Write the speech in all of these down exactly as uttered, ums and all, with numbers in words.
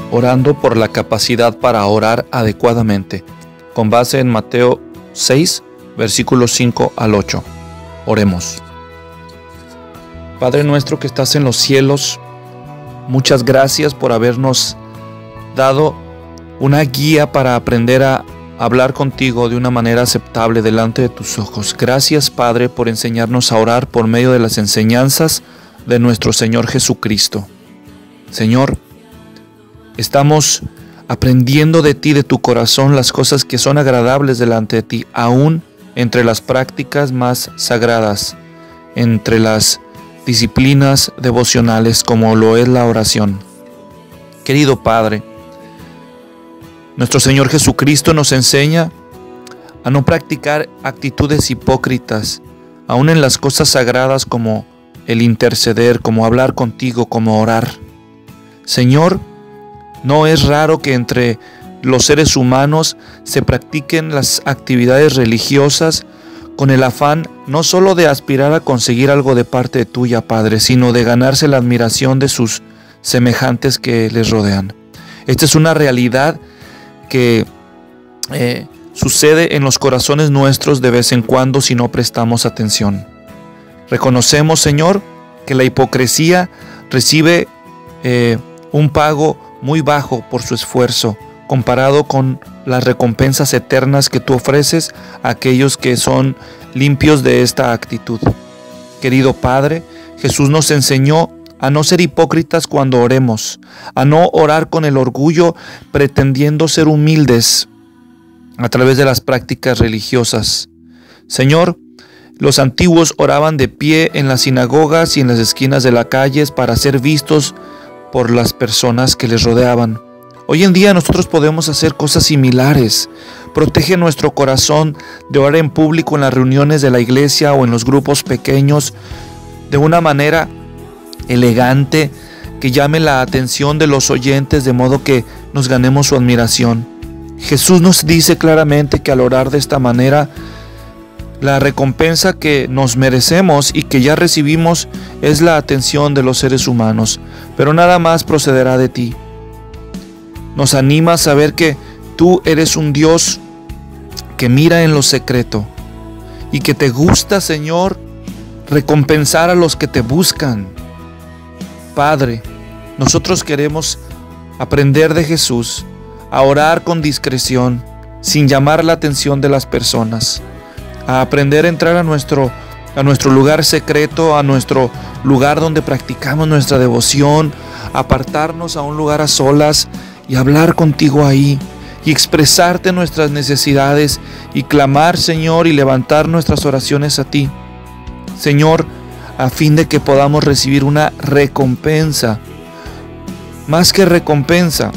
orando por la capacidad para orar adecuadamente, con base en Mateo seis, versículos cinco al ocho. Oremos. Padre nuestro que estás en los cielos, muchas gracias por habernos dado una guía para aprender a hablar contigo de una manera aceptable delante de tus ojos. Gracias, Padre, por enseñarnos a orar por medio de las enseñanzas de nuestro Señor Jesucristo. Señor, estamos aprendiendo de ti, de tu corazón, las cosas que son agradables delante de ti, aún entre las prácticas más sagradas, entre las disciplinas devocionales como lo es la oración. Querido Padre, nuestro Señor Jesucristo nos enseña a no practicar actitudes hipócritas, aún en las cosas sagradas como el interceder, como hablar contigo, como orar. Señor, no es raro que entre los seres humanos se practiquen las actividades religiosas con el afán no solo de aspirar a conseguir algo de parte tuya, Padre, sino de ganarse la admiración de sus semejantes que les rodean. Esta es una realidad que eh, sucede en los corazones nuestros de vez en cuando si no prestamos atención. Reconocemos, Señor, que la hipocresía recibe eh, un pago muy bajo por su esfuerzo, comparado con las recompensas eternas que tú ofreces a aquellos que son limpios de esta actitud. Querido Padre, Jesús nos enseñó a no ser hipócritas cuando oremos, a no orar con el orgullo pretendiendo ser humildes a través de las prácticas religiosas. Señor, los antiguos oraban de pie en las sinagogas y en las esquinas de las calles para ser vistos por las personas que les rodeaban. Hoy en día nosotros podemos hacer cosas similares. Protege nuestro corazón de orar en público en las reuniones de la iglesia o en los grupos pequeños de una manera elegante que llame la atención de los oyentes de modo que nos ganemos su admiración. Jesús nos dice claramente que al orar de esta manera, la recompensa que nos merecemos y que ya recibimos es la atención de los seres humanos, pero nada más procederá de ti. Nos anima a saber que tú eres un Dios que mira en lo secreto y que te gusta, Señor, recompensar a los que te buscan. Padre, nosotros queremos aprender de Jesús a orar con discreción, sin llamar la atención de las personas, a aprender a entrar a nuestro, a nuestro lugar secreto, a nuestro lugar donde practicamos nuestra devoción, apartarnos a un lugar a solas y hablar contigo ahí y expresarte nuestras necesidades y clamar, Señor, y levantar nuestras oraciones a ti, Señor, a fin de que podamos recibir una recompensa, más que recompensa,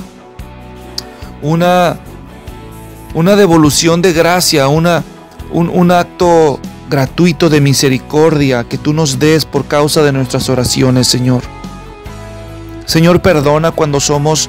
una, una devolución de gracia, una, un, un acto gratuito de misericordia que tú nos des por causa de nuestras oraciones, Señor. Señor, perdona cuando somos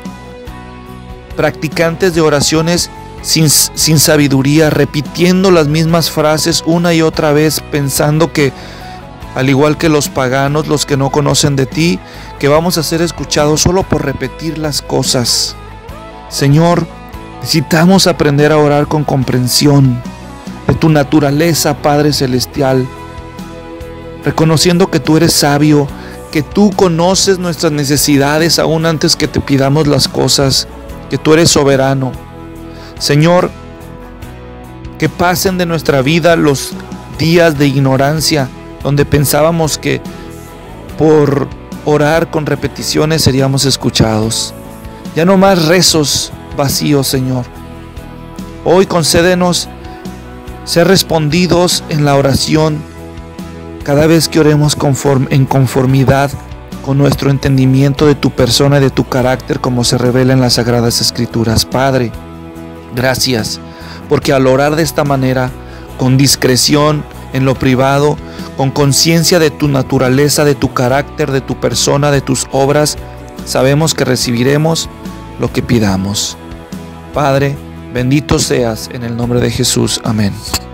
practicantes de oraciones sin, sin sabiduría, repitiendo las mismas frases una y otra vez, pensando que al igual que los paganos, los que no conocen de ti, que vamos a ser escuchados solo por repetir las cosas. Señor, necesitamos aprender a orar con comprensión de tu naturaleza, Padre Celestial, reconociendo que tú eres sabio, que tú conoces nuestras necesidades aún antes que te pidamos las cosas, que tú eres soberano. Señor, que pasen de nuestra vida los días de ignorancia, donde pensábamos que por orar con repeticiones seríamos escuchados. Ya no más rezos vacíos, Señor. Hoy concédenos ser respondidos en la oración cada vez que oremos conforme, en conformidad con nuestro entendimiento de tu persona y de tu carácter como se revela en las Sagradas Escrituras. Padre, gracias, porque al orar de esta manera, con discreción, en lo privado, con conciencia de tu naturaleza, de tu carácter, de tu persona, de tus obras, sabemos que recibiremos lo que pidamos. Padre, bendito seas en el nombre de Jesús. Amén.